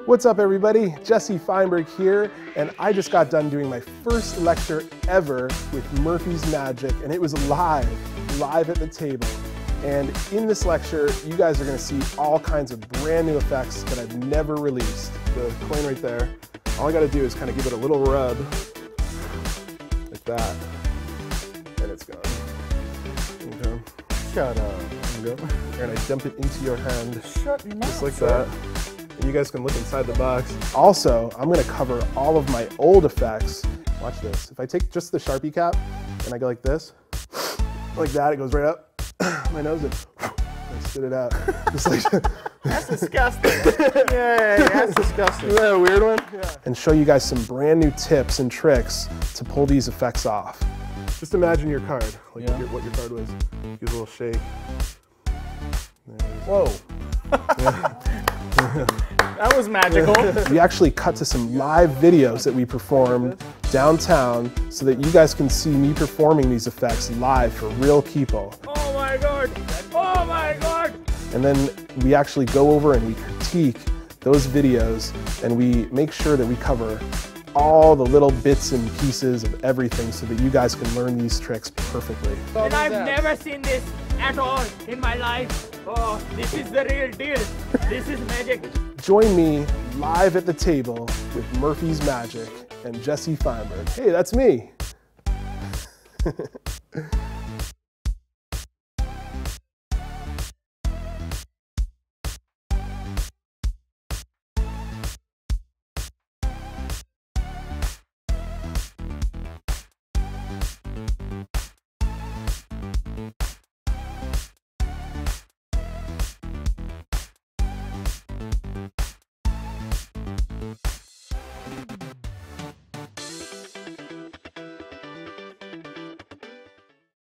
What's up everybody? Jesse Feinberg here, and I just got done doing my first lecture ever with Murphy's Magic, and it was live at the table. And in this lecture, you guys are gonna see all kinds of brand new effects that I've never released. The coin right there, all I gotta do is kind of give it a little rub, like that, and it's gone. Okay. Shut up. There you go. And I dump it into your hand, Shut your mouth, just like sir. that. And you guys can look inside the box. Also, I'm gonna cover all of my old effects. Watch this. If I take just the Sharpie cap and I go like this, like that, it goes right up my nose and I spit it out. Just like That's disgusting. Yeah, that's disgusting. Isn't that a weird one? Yeah. And show you guys some brand new tips and tricks to pull these effects off. Just imagine your card, like what your card was. Give a little shake. Whoa. That was magical. We actually cut to some live videos that we performed downtown so that you guys can see me performing these effects live for real people. Oh my God. Oh my God. And then we actually go over and we critique those videos and we make sure that we cover all the little bits and pieces of everything so that you guys can learn these tricks perfectly. And I've never seen this at all in my life. Oh, this is the real deal. This is magic. Join me live at the table with Murphy's Magic and Jesse Feinberg. Hey, that's me.